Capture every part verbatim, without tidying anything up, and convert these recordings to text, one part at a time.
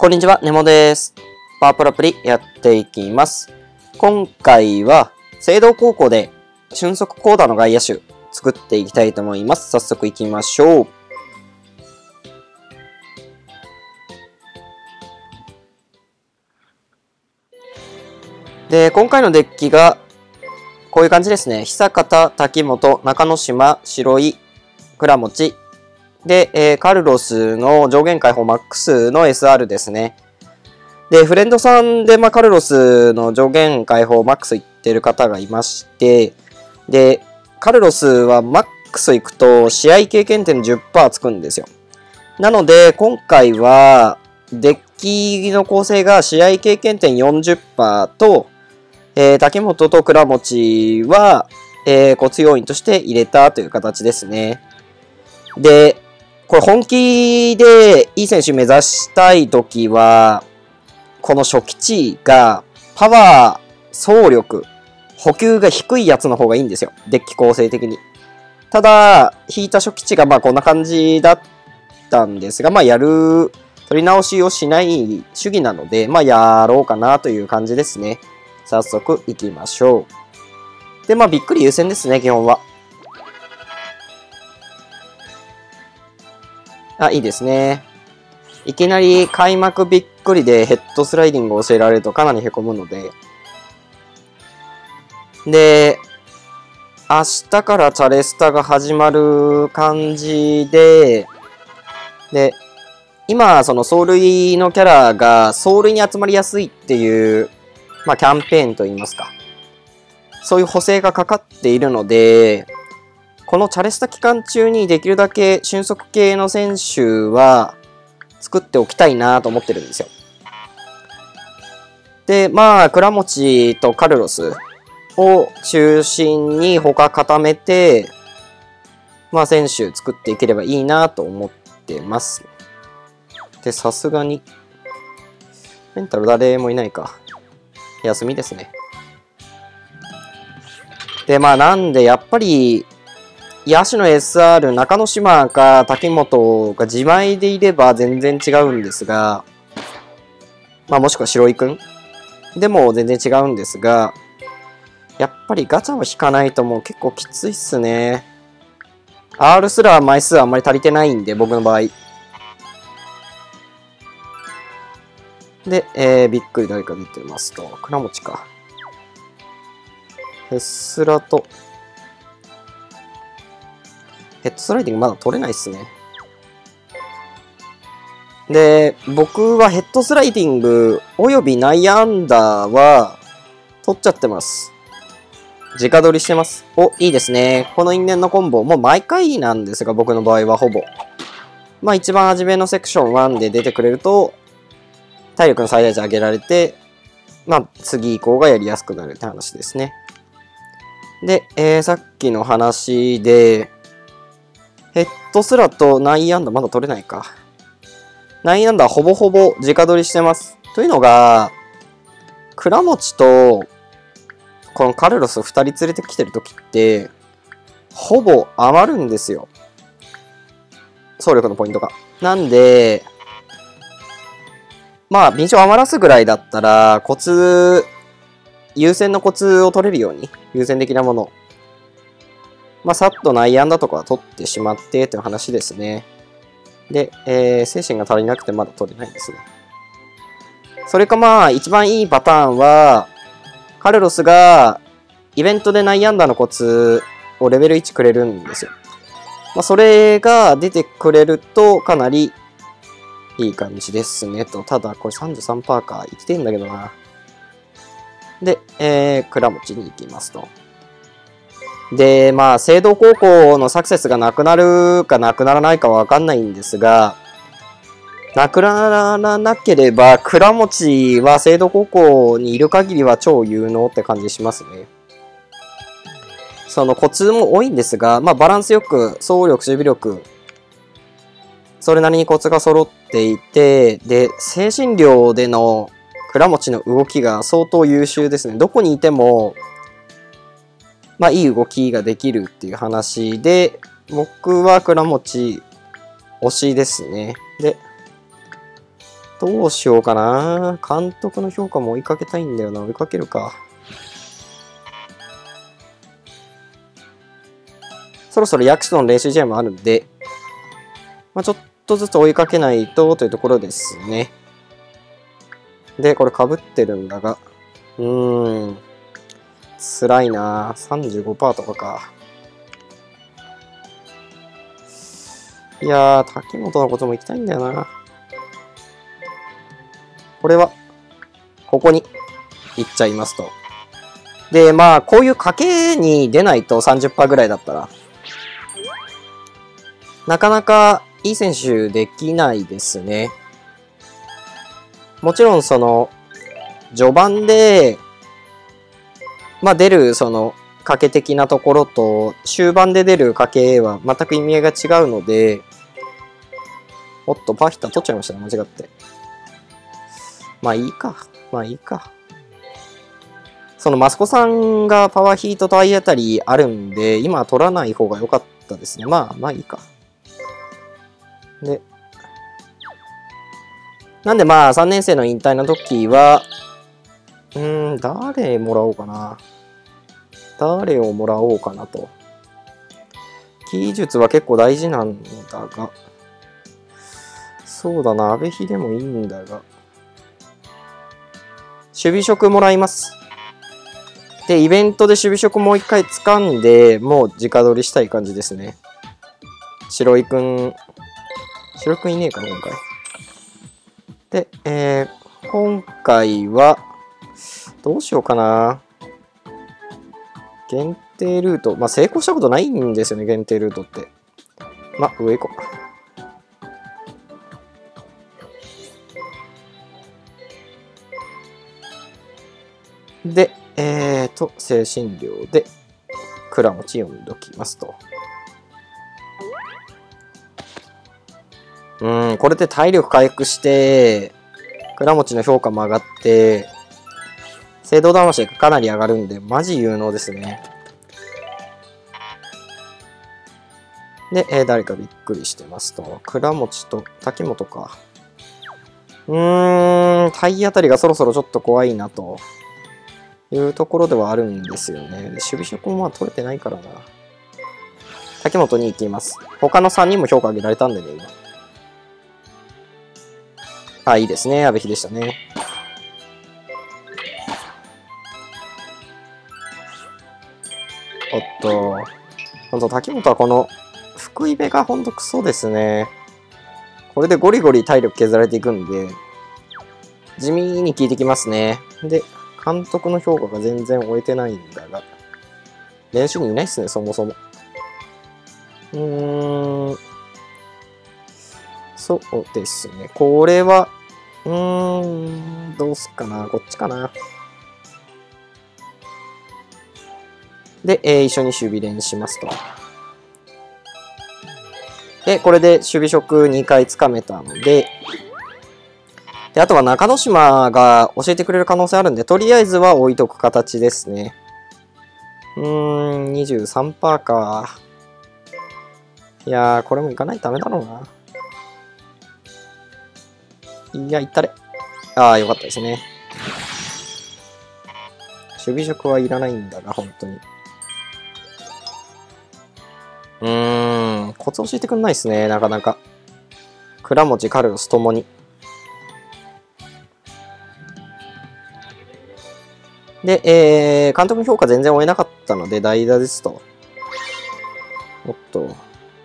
こんにちは、ネモです。パワープロアプリやっていきます。今回は、聖堂高校で俊足コーダの外野手作っていきたいと思います。早速いきましょう。で、今回のデッキが、こういう感じですね。久方、滝本、中之島、白井、倉持。で、えー、カルロスの上限解放マックスの エスアール ですね。で、フレンドさんで、まあ、カルロスの上限解放マックスいってる方がいまして、で、カルロスはマックスいくと試合経験点 じゅっパーセント つくんですよ。なので、今回は、デッキの構成が試合経験点 よんじゅっパーセント と、えー、竹本と倉持は、えー、強要員として入れたという形ですね。で、これ本気でいい選手目指したいときは、この初期値がパワー、走力、補給が低いやつの方がいいんですよ。デッキ構成的に。ただ、引いた初期値がまあこんな感じだったんですが、まあやる、取り直しをしない主義なので、まあやろうかなという感じですね。早速行きましょう。で、まあびっくり優先ですね、基本は。あ、いいですね。いきなり開幕びっくりでヘッドスライディングを教えられるとかなり凹むので。で、明日からチャレスタが始まる感じで、で、今、その走塁のキャラが走塁に集まりやすいっていう、まあキャンペーンといいますか。そういう補正がかかっているので、このチャレスタ期間中にできるだけ俊足系の選手は作っておきたいなと思ってるんですよ。で、まあ、倉持とカルロスを中心に他固めて、まあ、選手作っていければいいなと思ってます。で、さすがに、メンタル誰もいないか。休みですね。で、まあ、なんで、やっぱり、野手の エスアール、中之島か滝本が自前でいれば全然違うんですが、まあもしくは白井くんでも全然違うんですが、やっぱりガチャを引かないともう結構きついっすね。R すら枚数あんまり足りてないんで、僕の場合。で、えー、びっくり誰か出てますと、倉持か。ヘッスラと、ヘッドスライディングまだ取れないっすね。で、僕はヘッドスライディングおよび内野安打は取っちゃってます。直取りしてます。お、いいですね。この因縁のコンボ、もう毎回なんですが、僕の場合はほぼ。まあ一番初めのセクションワンで出てくれると、体力の最大値上げられて、まあ次以降がやりやすくなるって話ですね。で、えー、さっきの話で、ヘッドスラと内野安打まだ取れないか。内野安打はほぼほぼ直取りしてます。というのが、倉持と、このカルロスふたり連れてきてるときって、ほぼ余るんですよ。走力のポイントが。なんで、まあ、便乗余らすぐらいだったら、コツ、優先のコツを取れるように、優先的なもの。まあ、さっと内野安打とかは取ってしまってという話ですね。で、えー、精神が足りなくてまだ取れないですね。それかまあ、一番いいパターンは、カルロスがイベントで内野安打のコツをレベルいちくれるんですよ。まあ、それが出てくれるとかなりいい感じですねと。ただ、これ さんじゅうさんパーセント か。生きてんだけどな。で、えー、倉持に行きますと。で、まあ、聖堂高校のサクセスがなくなるかなくならないかはわかんないんですが、なくならなければ、倉持は聖堂高校にいる限りは超有能って感じしますね。そのコツも多いんですが、まあ、バランスよく、走力、守備力、それなりにコツが揃っていて、で、精神量での倉持の動きが相当優秀ですね。どこにいても、まあ、いい動きができるっていう話で、僕は倉持推しですね。で、 どうしようかな。監督の評価も追いかけたいんだよな。追いかけるか。そろそろヤクシとの練習試合もあるんで、まあ、ちょっとずつ追いかけないとというところですね。で、これ被ってるんだが、うーん、辛いな。さんじゅうごパーセント とかか。いやー、滝本のことも行きたいんだよな。これは、ここに行っちゃいますと。で、まあ、こういう賭けに出ないと さんじゅっパーセント ぐらいだったら、なかなかいい選手できないですね。もちろん、その、序盤で、まあ出る、その、賭け的なところと、終盤で出る賭けは全く意味合いが違うので、おっと、パーヒッター取っちゃいましたね、間違って。まあいいか。まあいいか。そのマスコさんがパワーヒートと体当たりあるんで、今は取らない方が良かったですね。まあまあいいか。で、なんでまあさんねん生の引退の時は、うーん、誰もらおうかな。誰をもらおうかなと。技術は結構大事なんだが、そうだな、阿部秀もいいんだが。守備職もらいます。で、イベントで守備職もう一回掴んで、もう直取りしたい感じですね。白井くん、白井くんいねえかな、今回。で、えー、今回は、どうしようかな。限定ルート。まあ、成功したことないんですよね、限定ルートって。まあ、上行こう。で、えーと、精神量で、倉持読んどきますと。うん、これで体力回復して、倉持の評価も上がって、聖堂魂がかなり上がるんで、マジ有能ですね。で、えー、誰かびっくりしてますと。倉持と滝本か。うーん、体当たりがそろそろちょっと怖いなというところではあるんですよね。で守備職もまあ取れてないからな。滝本に行きます。他のさんにんも評価上げられたんでね、今。あ、いいですね。阿部秀でしたね。おっと。ほんと、滝本はこの、福井部がほんとクソですね。これでゴリゴリ体力削られていくんで、地味に効いてきますね。で、監督の評価が全然終えてないんだが、練習にいないっすね、そもそも。うーん。そうですね。これは、うーん、どうすっかな。こっちかな。で、えー、一緒に守備練しますと。で、これで守備職にかいつかめたので、で、あとは中之島が教えてくれる可能性あるんで、とりあえずは置いとく形ですね。うーん、にじゅうさんパーセント か。いやー、これもいかないとダメだろうな。いや、いったれ。ああ、よかったですね。守備職はいらないんだが、本当に。うーん、コツ教えてくんないですね、なかなか。倉持、カルロスともに。で、えー、監督の評価全然終えなかったので、代打ですと。おっと。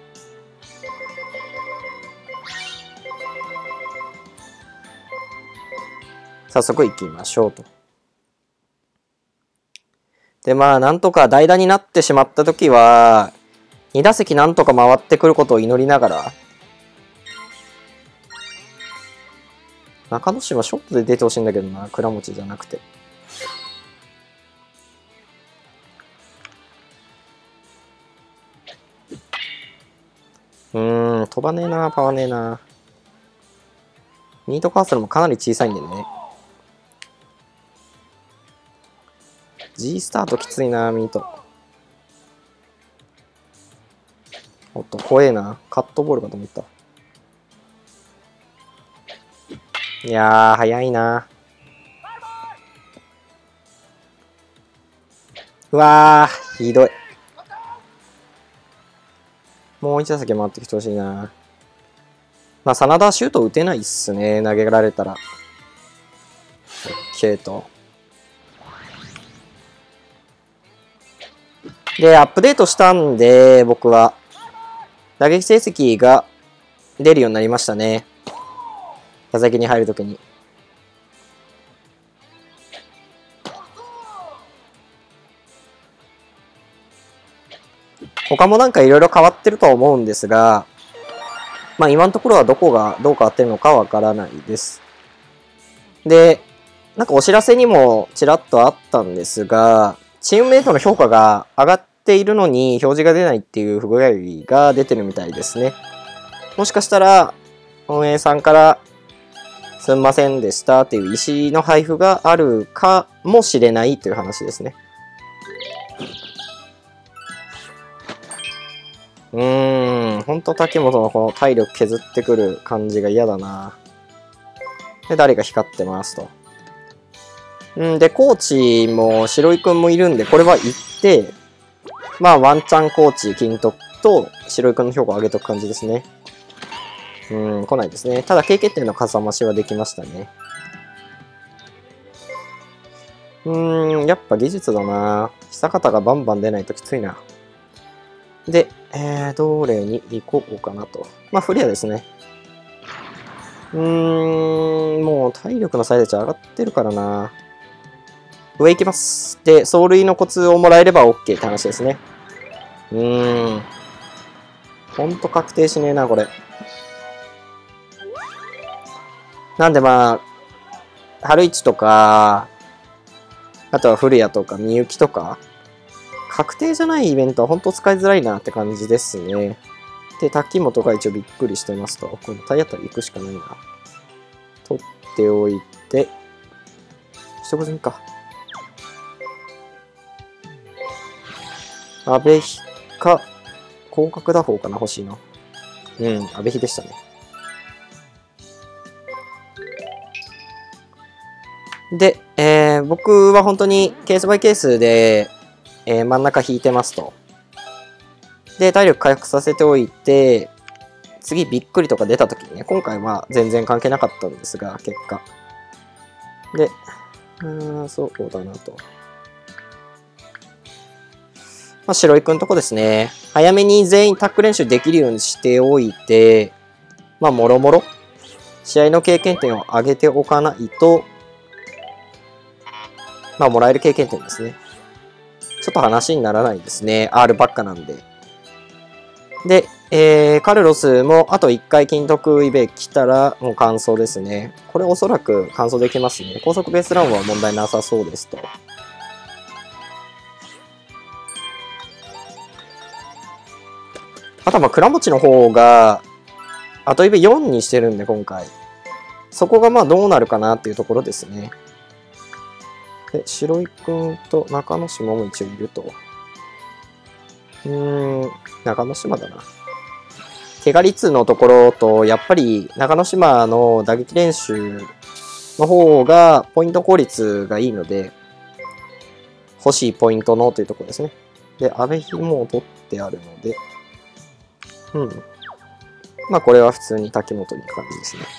早速行きましょうと。で、まあ、なんとか代打になってしまったときは、に打席なんとか回ってくることを祈りながら、中之島ショットで出てほしいんだけどな、倉持じゃなくて。うーん、飛ばねえな、パワねえな。ミートカーソルもかなり小さいんでね。G スタートきついな、ミート。おっと、怖えな。カットボールかと思った。 いやー、早いな。うわー、ひどい。もう一打席回ってきてほしいな。まあ、真田はシュート打てないっすね。投げられたら。OK と。で、アップデートしたんで、僕は、打撃成績が出るようになりましたね。打席に入るときに。他もなんかいろいろ変わってるとは思うんですが、まあ今のところはどこがどう変わってるのかわからないです。で、なんかお知らせにもちらっとあったんですが、チームメイトの評価が上がっているのに表示が出ないっていう不具合が出てるみたいですね。もしかしたら運営さんからすんませんでしたっていう石の配布があるかもしれないという話ですね。うーん、ほんと滝本のこの体力削ってくる感じが嫌だな。で、誰が光ってますと。んで、コーチも白井くんもいるんで、これは行って、まあ、ワンチャンコーチ、金徳と白井くんの評価を上げとく感じですね。うん、来ないですね。ただ、経験点のかさ増しはできましたね。うーん、やっぱ技術だな。久方がバンバン出ないときついな。で、えー、どれに行こうかなと。まあ、フリアですね。うーん、もう体力の最大値上がってるからな。上行きます。で、走塁のコツをもらえれば OK って話ですね。うーん。ほんと確定しねえな、これ。なんでまあ、春市とか、あとは古谷とかみゆきとか、確定じゃないイベントは本当使いづらいなって感じですね。で、滝本が一応びっくりしてますと。この体当たり行くしかないな。取っておいて、一言にか。阿部比か、広角打法かな、欲しいな。うん、阿部比でしたね。で、えー、僕は本当にケースバイケースで、えー、真ん中引いてますと。で、体力回復させておいて、次びっくりとか出た時にね、今回は全然関係なかったんですが、結果。で、うーん、そうだなと。まあ、白井くんとこですね。早めに全員タック練習できるようにしておいて、まあ、もろもろ、試合の経験点を上げておかないと、まあ、もらえる経験点ですね。ちょっと話にならないですね。R ばっかなんで。で、えー、カルロスもあといっかい金徳イベ来たらもう完走ですね。これおそらく完走できますね。高速ベースランは問題なさそうですと。あとはまあ倉持の方が後イベよんにしてるんで今回。そこがまあどうなるかなっていうところですね。で、白井くんと中之島も一応いると。うーん、中之島だな。怪我率のところと、やっぱり中之島の打撃練習の方がポイント効率がいいので、欲しいポイントのというところですね。で、阿部比も取ってあるので、うん。まあこれは普通に滝本に行く感じですね。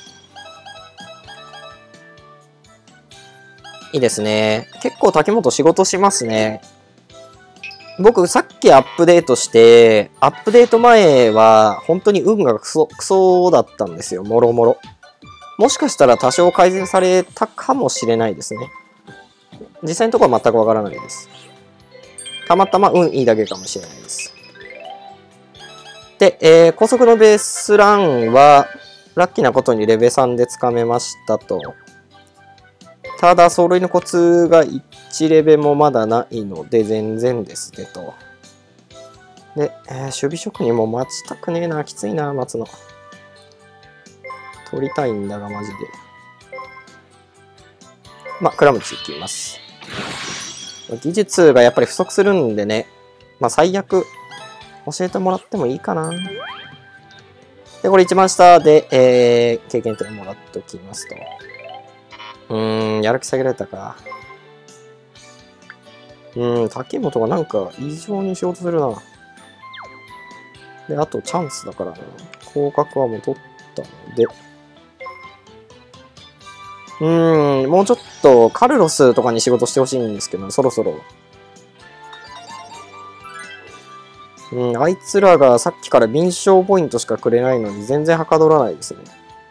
いいですね。結構滝本仕事しますね。僕さっきアップデートして、アップデート前は本当に運がクソ、クソだったんですよ。もろもろ。もしかしたら多少改善されたかもしれないですね。実際のところは全くわからないです。たまたま運いいだけかもしれないです。で、えー、高速のベースランは、ラッキーなことにレベさんでつかめましたと。ただ、走塁のコツがいちレベもまだないので、全然ですねと。で、えー、守備職人も待ちたくねえな。きついな、待つの。取りたいんだが、マジで。まあ、倉持いきます。技術がやっぱり不足するんでね。まあ、最悪、教えてもらってもいいかな。 で、これ一番下で、えー、経験点もらっておきますと。うーん、やる気下げられたか。うーん、竹本がなんか異常に仕事するな。で、あとチャンスだからな。降格はもう取ったので。うーん、もうちょっとカルロスとかに仕事してほしいんですけど、そろそろ。うん、あいつらがさっきから敏捷ポイントしかくれないのに全然はかどらないですね。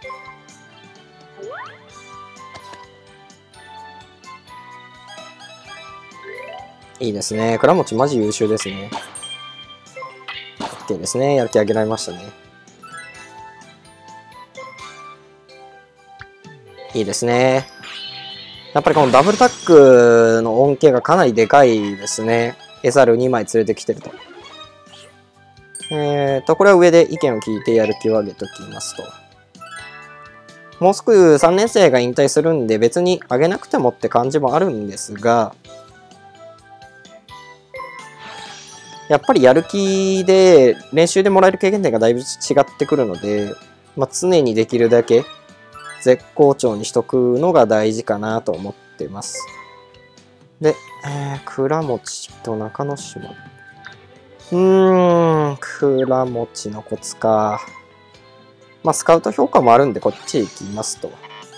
いいですね。倉持マジ優秀ですね。OK ですね。やる気上げられましたね。いいですね。やっぱりこのダブルタックの恩恵がかなりでかいですね。エザルにまい連れてきてると。えーと、これは上で意見を聞いてやる気を上げておきますと。もうすぐさんねん生が引退するんで別に上げなくてもって感じもあるんですが、やっぱりやる気で練習でもらえる経験点がだいぶ違ってくるので、まあ、常にできるだけ絶好調にしとくのが大事かなと思ってます。で、えー、倉持と中之島。うーん、倉持のコツか。まあ、スカウト評価もあるんで、こっちへ行きますと。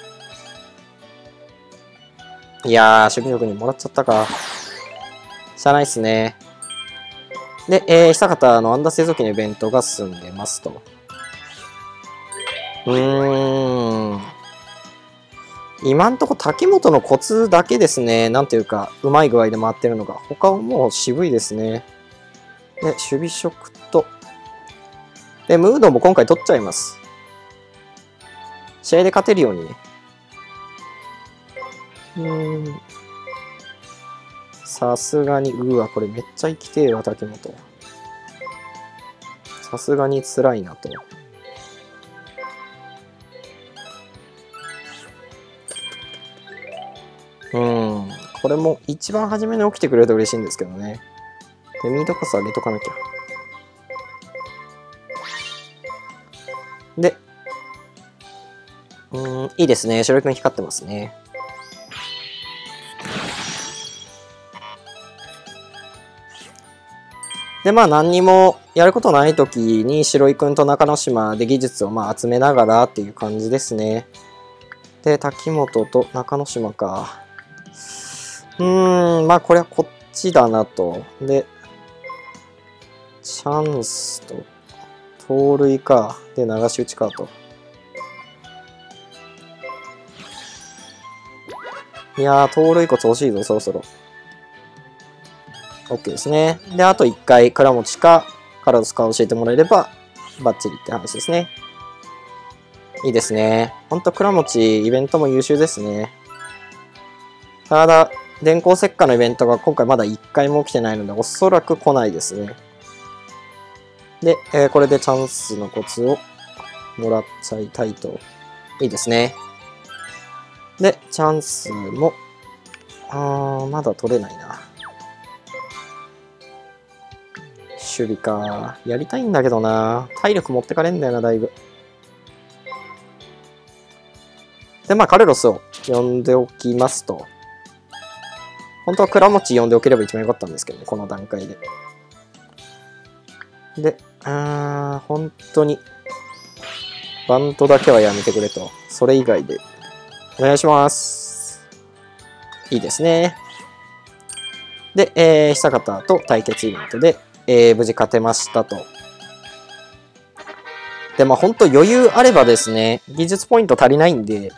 いやー、守備力にもらっちゃったか。しゃあないっすね。で、えー、久方のアンダー製造機のイベントが進んでますと。うーん。今んとこ滝本のコツだけですね。なんていうか、うまい具合で回ってるのが。他はもう渋いですね。で、守備職と。で、ムードも今回取っちゃいます。試合で勝てるようにね。うーん。さすがに、うわ、これめっちゃ生きてえわ、滝本。さすがに辛いなと。うん。これも一番初めに起きてくれると嬉しいんですけどね。で、ミートコス上げとかなきゃ。で、うん、いいですね。白井くん光ってますね。で、まあ何にもやることない時に白井くんと中之島で技術をまあ集めながらっていう感じですね。で、滝本と中之島か。うーん、まあこれはこっちだなと。で、チャンスと、盗塁か。で、流し打ちかと。いやー、盗塁コツ欲しいぞ、そろそろ。OK ですね。で、あといっかい、倉持か、カラドスか教えてもらえれば、バッチリって話ですね。いいですね。ほんと、倉持、イベントも優秀ですね。ただ、電光石火のイベントが今回まだいっかいも起きてないので、おそらく来ないですね。で、えー、これでチャンスのコツをもらっちゃいたいと。いいですね。で、チャンスも、あー、まだ取れないな。守備か。やりたいんだけどな。体力持ってかれんだよな、だいぶ。で、まあ、カルロスを呼んでおきますと。本当は倉持呼んでおければ一番良かったんですけどね、この段階で。で、あー、本当に、バントだけはやめてくれと。それ以外で。お願いします。いいですね。で、えー、久方と対決イベントで、えー、無事勝てましたと。で、まあ本当余裕あればですね、技術ポイント足りないんで、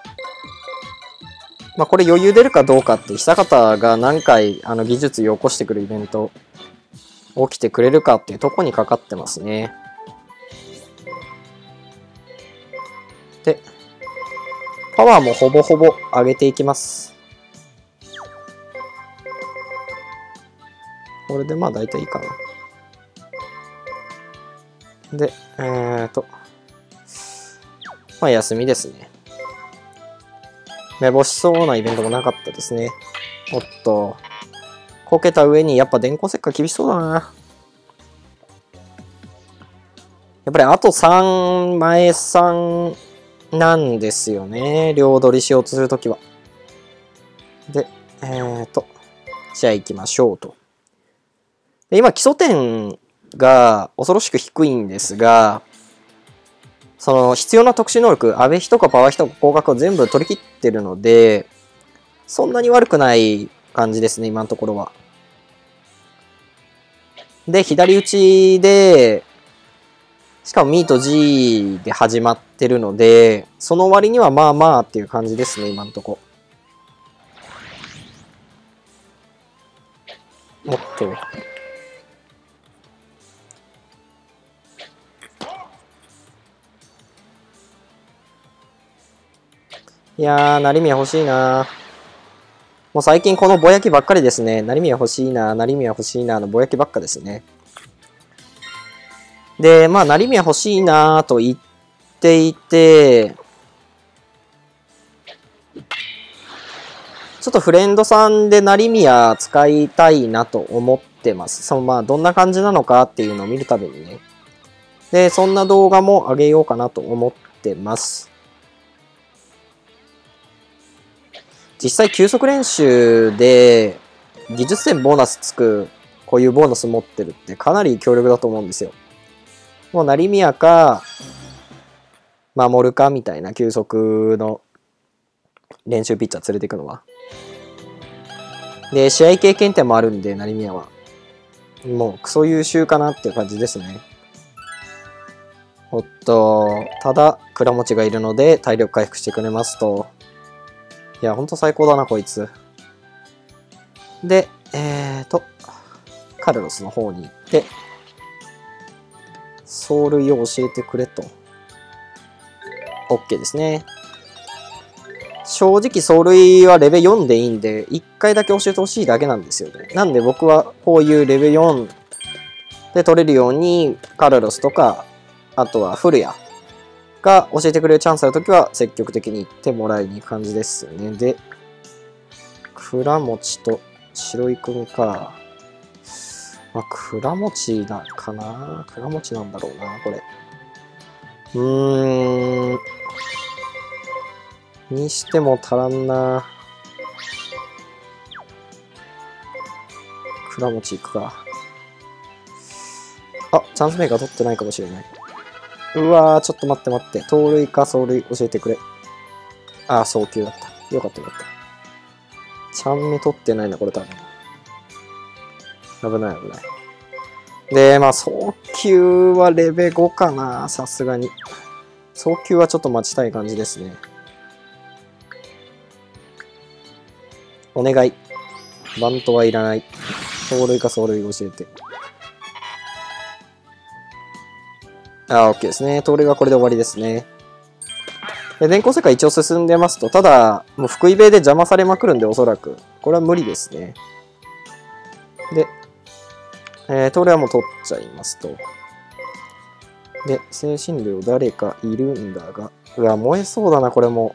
まあこれ余裕出るかどうかって、久方が何回あの技術を起こしてくるイベント起きてくれるかっていうとこにかかってますね。で、パワーもほぼほぼ上げていきます。これでまあ大体いいかな。で、えーと、まあ休みですね。めぼしそうなイベントもなかったですね。おっと、こけた上にやっぱ電光石火厳しそうだな。 やっぱりあとさん、前さんなんですよね。両取りしようとするときは。で、えーと、試合行きましょうと。で今、基礎点が恐ろしく低いんですが、その必要な特殊能力、アベヒとかパワーヒとか光学を全部取り切ってるので、そんなに悪くない感じですね、今のところは。で、左打ちで、しかもミーと G で始まってるので、その割にはまあまあっていう感じですね、今のところ。おっと。いやー、成宮欲しいな。もう最近このぼやきばっかりですね。成宮欲しいな、成宮欲しいなのぼやきばっかですね。で、まあ、成宮欲しいなと言っていて、ちょっとフレンドさんで成宮使いたいなと思ってます。そのまあ、どんな感じなのかっていうのを見るたびにね。で、そんな動画も上げようかなと思ってます。実際、休息練習で技術点ボーナスつく、こういうボーナス持ってるってかなり強力だと思うんですよ。もう成宮か、守るかみたいな休息の練習ピッチャー連れていくのは。で、試合経験点もあるんで、成宮は。もうクソ優秀かなっていう感じですね。おっと、ただ、倉持がいるので体力回復してくれますと。いや、ほんと最高だな、こいつ。で、えーと、カルロスの方に行って、走塁を教えてくれと。OK ですね。正直走塁はレベルよんでいいんで、いっかいだけ教えてほしいだけなんですよね。なんで僕はこういうレベルよんで取れるように、カルロスとか、あとは古谷が教えてくれるチャンスあるときは積極的に行ってもらいに行く感じですね。で、倉持と白井くんか。まあ、倉持だかな。倉持なんだろうな、これ。うーん。にしても足らんな。倉持行くか。あ、チャンスメーカー取ってないかもしれない。うわー、ちょっと待って待って。盗塁か走塁教えてくれ。あー、送球だった。よかったよかった。チャンメ取ってないな、これ多分。危ない危ない。で、まあ、送球はレベごかな、さすがに。送球はちょっと待ちたい感じですね。お願い。バントはいらない。盗塁か走塁教えて。あ、OK ですね。盗塁はこれで終わりですね。で、電光世界一応進んでますと、ただ、もう福井米で邪魔されまくるんで、おそらく。これは無理ですね。で、えー、盗塁はもう取っちゃいますと。で、精神量誰かいるんだが、うわ、燃えそうだな、これも。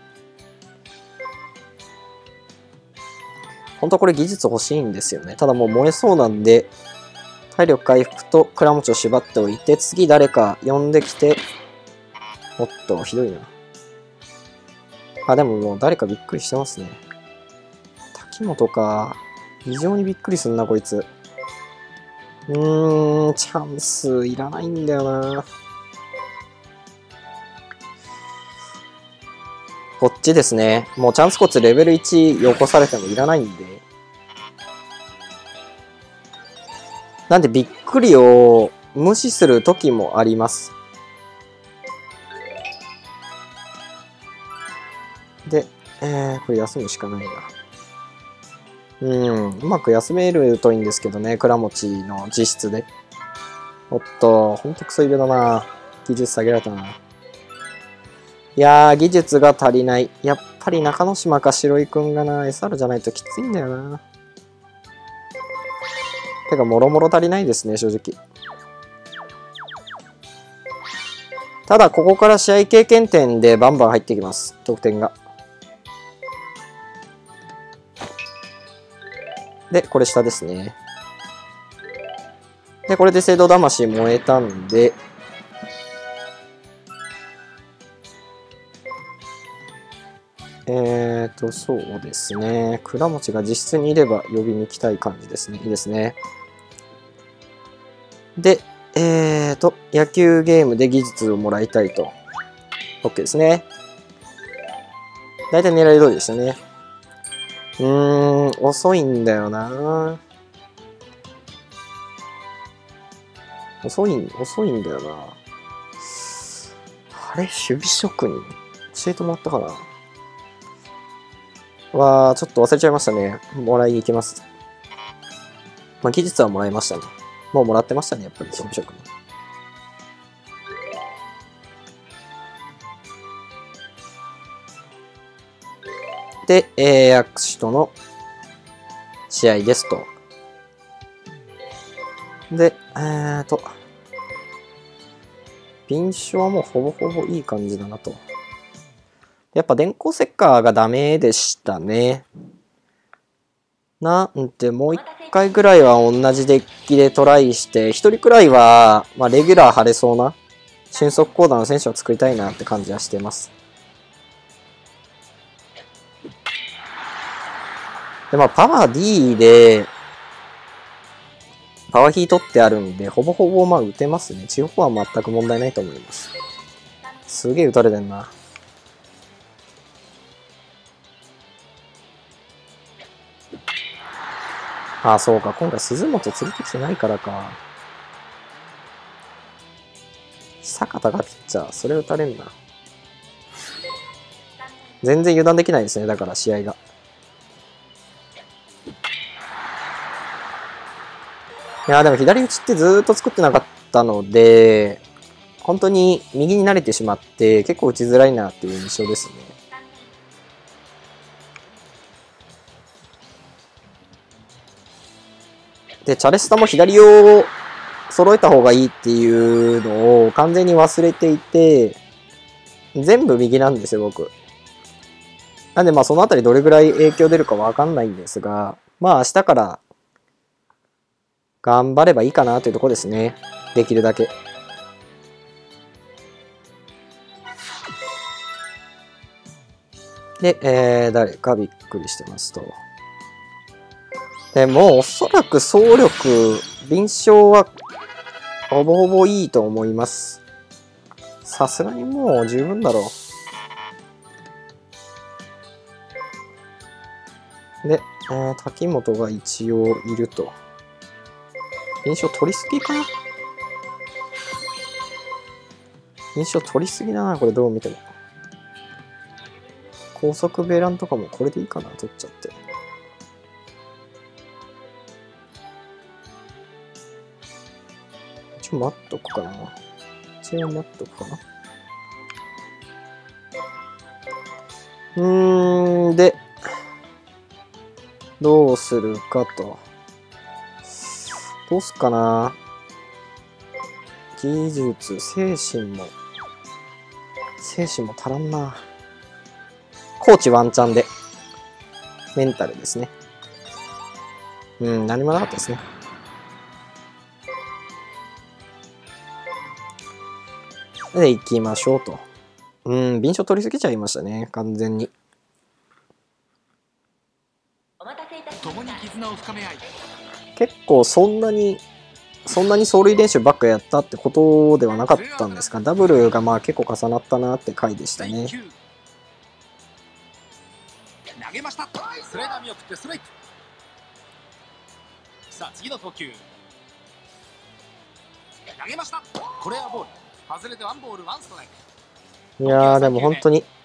本当はこれ技術欲しいんですよね。ただもう燃えそうなんで、体力回復と倉持を縛っておいて、次誰か呼んできて、おっと、ひどいな。あ、でももう誰かびっくりしてますね。滝本か。非常にびっくりすんな、こいつ。うーん、チャンスいらないんだよな。こっちですね。もうチャンスコツレベルいちよこされてもいらないんで。なんでびっくりを無視する時もあります。で、えー、これ休むしかないな。うん、うまく休めるといいんですけどね、倉持の実質で。おっと、ほんとクソイベだな。技術下げられたな。いやー、技術が足りない。やっぱり中之島か白井くんがな、エスアール じゃないときついんだよな。てか、もろもろ足りないですね、正直。ただ、ここから試合経験点でバンバン入ってきます、得点が。で、これ下ですね。で、これで聖堂魂燃えたんで、 えーと、そうですね。倉持が実質にいれば呼びに行きたい感じですね。いいですね。で、えーと、野球ゲームで技術をもらいたいと。OK ですね。大体狙い通りでしたね。うーん、遅いんだよな。遅い、遅いんだよな。あれ守備職人教えてもらったかな。わー、ちょっと忘れちゃいましたね。もらいに行きます。まあ、技術はもらいましたね。もうもらってましたね、やっぱり守備職人。で、えー、ヤクシとの試合ですと。で、えーと、敏捷はもうほぼほぼいい感じだなと。やっぱ電光石火がダメでしたね。なんで、もう一回ぐらいは同じデッキでトライして、一人くらいは、まあ、レギュラー張れそうな、俊足コーダの選手を作りたいなって感じはしてます。で、まあ、パワー D で、パワーヒー取ってあるんで、ほぼほぼまあ打てますね。地方は全く問題ないと思います。すげえ打たれてんな。ああ、そうか。今回鈴本連れてきてないからか。坂田がピッチャー。それ打たれんな。全然油断できないですね。だから試合が。いやーでも左打ちってずーっと作ってなかったので、本当に右に慣れてしまって結構打ちづらいなっていう印象ですね。で、チャレスタも左を揃えた方がいいっていうのを完全に忘れていて、全部右なんですよ、僕。なんでまあそのあたりどれぐらい影響出るかわかんないんですが、まあ明日から頑張ればいいかなというところですね。できるだけ。で、えー、誰かびっくりしてますと。でも、おそらく総力、臨床はほぼほぼいいと思います。さすがにもう十分だろう。で、えー、滝本が一応いると。臨床取りすぎかな。臨床取りすぎだな、これどう見ても。高速ベランとかもこれでいいかな、取っちゃって。一応待っとくかな。一応待っとくかな。うーん、で、どうするかと。どうすっかな。技術、精神も、精神も足らんな。コーチワンチャンで。メンタルですね。うん、何もなかったですね。で、行きましょうと。うん、便所取りすぎちゃいましたね、完全に。 共に絆を深め合い。 結構そんなに、そんなに走塁練習ばっかやったってことではなかったんですが、ダブルがまあ結構重なったなって回でしたね。 投げました。スライダー見送ってストライク。さあ次の投球。投げました。これはボール。外れてワンボールワンストライク。 いやーでも本当に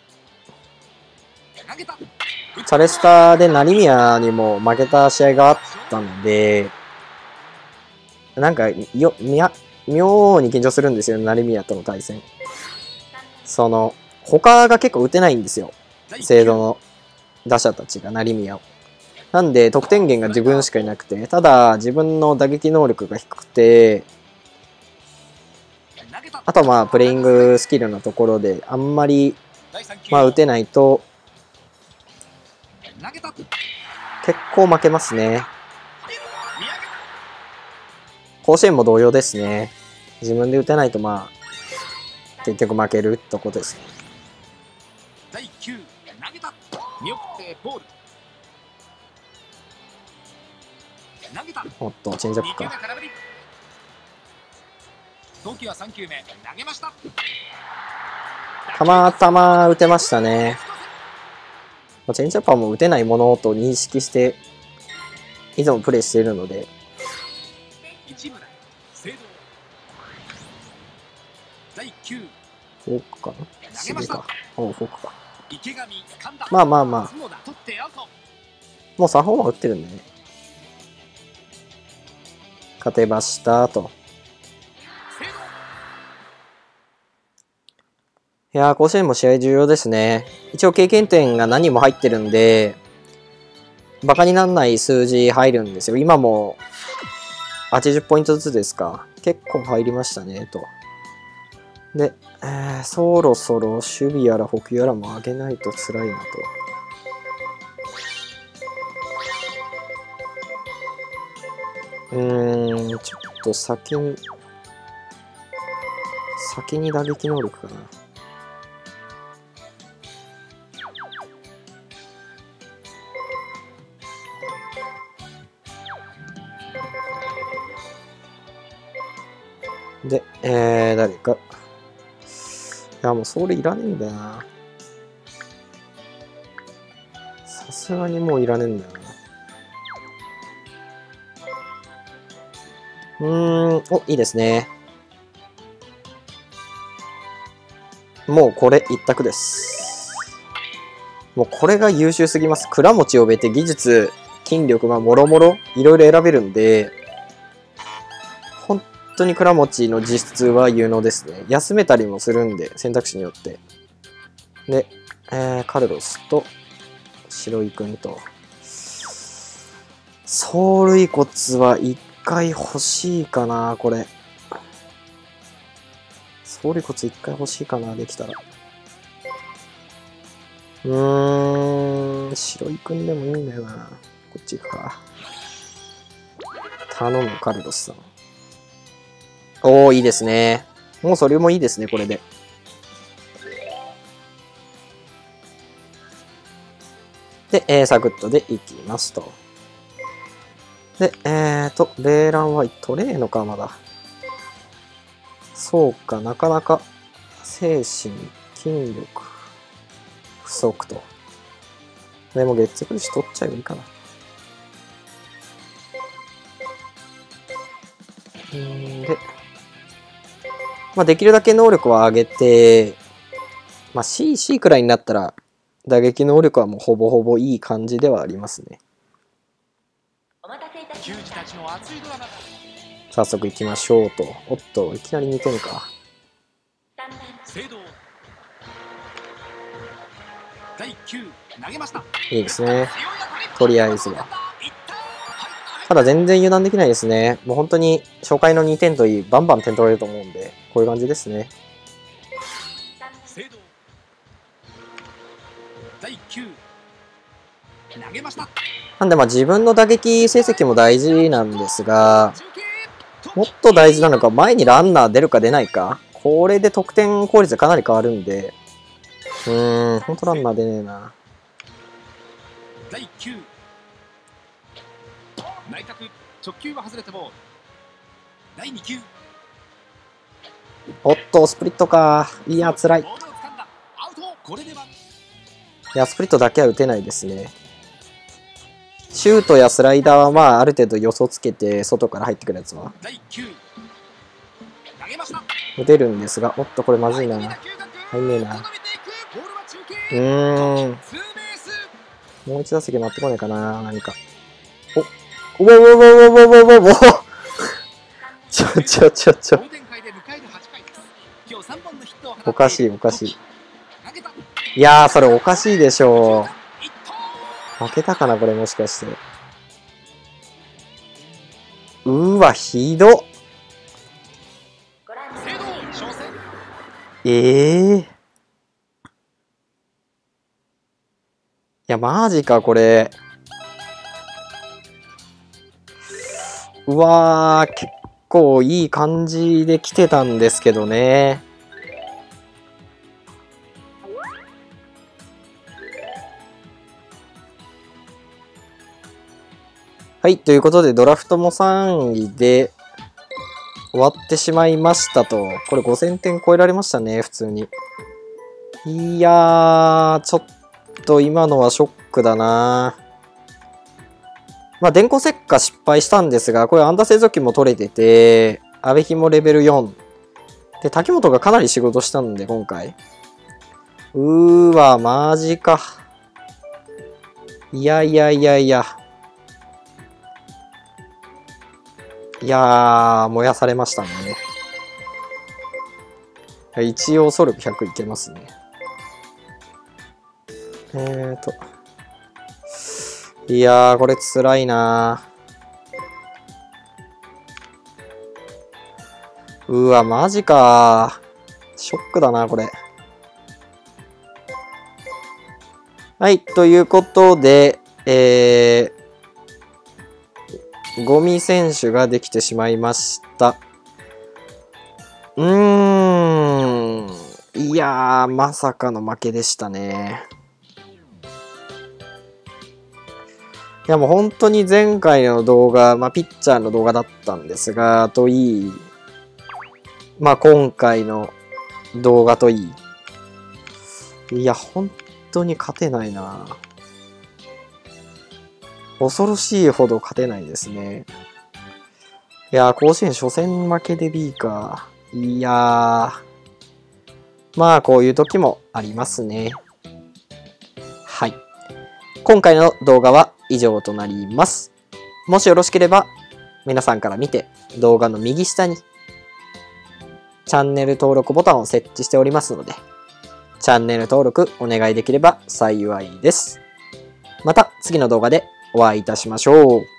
投げた。 チャレスタで成宮にも負けた試合があったので、なんかよみや妙に緊張するんですよ、成宮との対戦。その他が結構打てないんですよ、精度の打者たちが成宮を。なんで得点源が自分しかいなくて、ただ自分の打撃能力が低くて、あとはまあプレイングスキルのところであんまりまあ打てないと結構負けますね。甲子園も同様ですね。自分で打てないとまあ結局負けるとこですね。 見送ってボール。投げた。 おっと、チェンジアップに球目か。 空振り。投球はさん球目投げました。 たまたま打てましたね。チェンジアップはもう打てないものと認識して、いつもプレイしているので。 一村聖堂。だいきゅう。 フォークかなシビか。おう、フォークか。 池上掴んだ。 まあまあまあ。 角田取ってアウト。 もうさんホーマー打ってるんでね。勝てましたと。いやー、甲子園も試合重要ですね。一応経験点が何人も入ってるんで、バカにならない数字入るんですよ。今もはちじゅうポイントずつですか。結構入りましたね、と。で、えー、そろそろ守備やら補給やらも上げないと辛いなと。うーん、ちょっと先に、先に打撃能力かな。で、えー、誰か。いや、もうそれいらねえんだよな。さすがにもういらねえんだよな。うーん、お、いいですね。もうこれ一択です。もうこれが優秀すぎます。倉持をべて技術、筋力、まあ、もろもろ、いろいろ選べるんで、本当に倉持の実質は有能ですね。休めたりもするんで、選択肢によって。で、えー、カルロスと、白井くんと。走塁骨は一回欲しいかな、これ。走塁骨一回欲しいかな、できたら。うーん、白井くんでもいいんだよな。こっち行くか。頼む、カルロスさん。おー、いいですね。もうそれもいいですね、これで。で、えー、サクッとでいきますと。で、えーと、レーランは取れーのか、まだ。そうか、なかなか、精神、筋力、不足と。でも、月9し取っちゃえばいいかな。んで、まあ、できるだけ能力は上げて、まあ、シーシー くらいになったら、打撃能力はもうほぼほぼいい感じではありますね。 球児たちの熱いドラマ。 早速行きましょうと。おっと、いきなりにてんか。 聖堂。だいきゅう投げました。 いいですね。とりあえずは。ただ全然油断できないですね。もう本当に初回のにてんといい、バンバン点取れると思うんで、こういう感じですね。 聖堂。だいきゅう投げました。 なんでまあ自分の打撃成績も大事なんですが、もっと大事なのが前にランナー出るか出ないか。これで得点効率がかなり変わるんで、うーん、ほんとランナー出ねえな。 だいきゅう内角直球は外れてもだいに球。 おっと、スプリットか。いや、辛い。いボールを掴んだ。アウト。これではや、スプリットだけは打てないですね。シュートやスライダーはまあある程度予想つけて外から入ってくるやつはだいきゅう投げました。 打てるんですが、おっとこれまずいな。入んねえな。うーん。もう一打席回ってこないかな、何か。お、おぼぼぼぼぼぼぼぼちょちょちょちょ。おかしいおかしい。いやー、それおかしいでしょう。負けたかなこれもしかして。うーわ、ひどっ。ええー。いや、マジか、これ。うわー、結構いい感じで来てたんですけどね。 はい、ということでドラフトもさんいで終わってしまいましたと。これごせんてん超えられましたね、普通に。いやー、ちょっと今のはショックだな。まあ、電光石火失敗したんですが、これアンダー製造機も取れてて、阿部紐レベルよん。で、滝本がかなり仕事したんで、今回。うーわ、マジか。いやいやいやいや。いやー、燃やされましたね。一応、ソルブひゃくいけますね。えーと。いやー、これ辛いなー。うわ、マジかー。ショックだな、これ。はい、ということで、えー、ゴミ選手ができてしまいました。うーん。いやー、まさかの負けでしたね。いやもう本当に前回の動画、まあピッチャーの動画だったんですが、といい、まあ今回の動画といい。いや、本当に勝てないな。恐ろしいほど勝てないですね。いやー、甲子園初戦負けで B か。いやー、まあこういう時もありますね。はい。今回の動画は以上となります。もしよろしければ皆さんから見て動画の右下にチャンネル登録ボタンを設置しておりますので、チャンネル登録お願いできれば幸いです。また次の動画でお会いいたしましょう。